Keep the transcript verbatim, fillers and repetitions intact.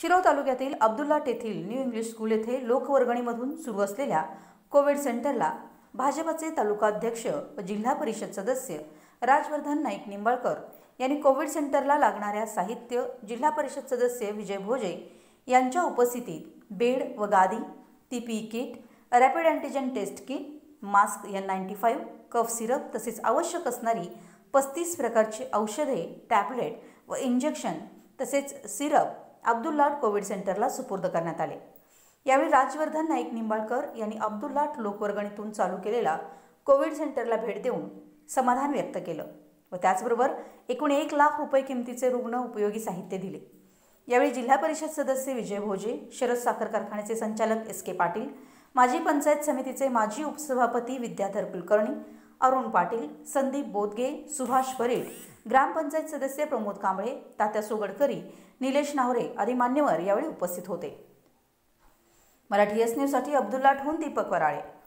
शिरोळ तालुक्यातील अब्दुल्लाट येथील new English school येथे लोकवर्गणीमधून सुरू असलेल्या कोविड सेंटरला भाजपचे तालुकाध्यक्ष व जिल्हा परिषद सदस्य राजवर्धन नाईक निंबाळकर यांनी कोविड सेंटरला लागणाऱ्या साहित्य जिल्हा परिषद सदस्य विजय भोजे यांच्या उपस्थितीत बेड व गादी, PPE kit, rapid antigen test kit, mask N ninety five, cough syrup तसेच आवश्यक असणारी पस्तीस प्रकारची औषधे, टॅबलेट व इंजेक्शन तसेच सिरप अब्दुल्लाट कोविड सेंटरला सुपूर्द करण्यात आले। यावेळी राजवर्धन नाईक निंबाळकर यांनी अब्दुल्लाट लोकवर्गणीतून चालू केलेला कोविड सेंटरला भेट देऊन समाधान व्यक्त केलं व त्याचबरोबर एकूण एक लाख रुपये किमतीचे रुग्ण उपयोगी साहित्य दिले। यावेळी जिल्हा परिषद सदस्य विजय भोजे, शरद साखर कारखान्याचे संचालक एस के पाटील, माजी पंचायत समितीचे माजी उपसभापती विद्याधर कुलकर्णी, अरुण पाटील, संदीप बोदगे, सुभाष परेड, ग्रामपंचायत सदस्य प्रमोद कांबळे, तात्या सोगडकरी, निलेश नावरे आदी मान्यवर यावेळी उपस्थित होते। मराठी एस न्यूजसाठी अब्दुल्लाटहून दीपक वराळे।